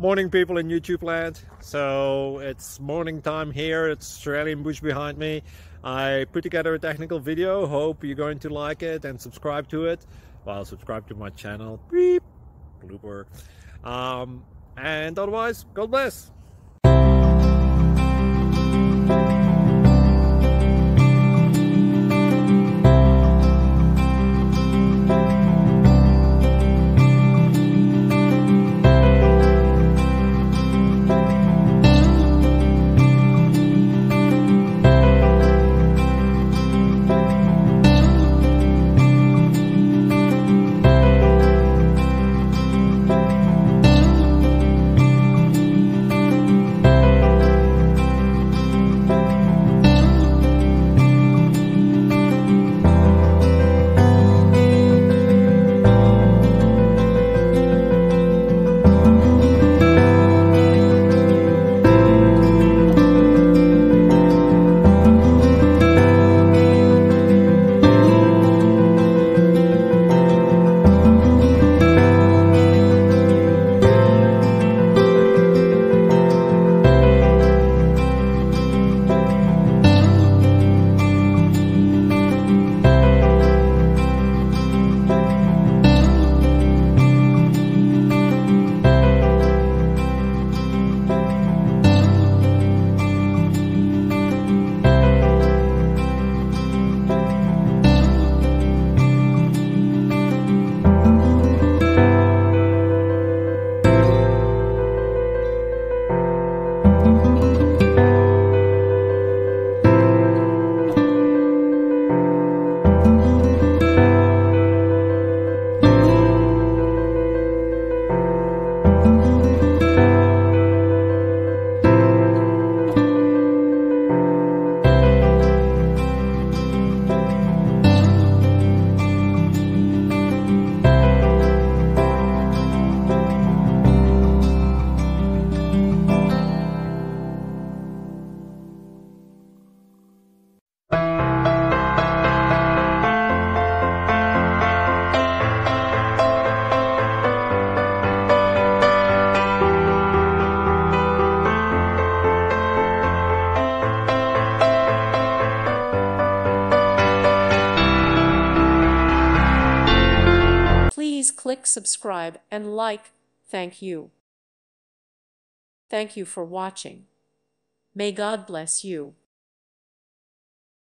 Morning, people in YouTube land. So it's morning time here. It's Australian bush behind me. I put together a technical video. Hope you're going to like it and subscribe to it. Well, subscribe to my channel. Beep. Blooper. And otherwise, God bless. Please click subscribe and like. Thank you. Thank you for watching. May God bless you.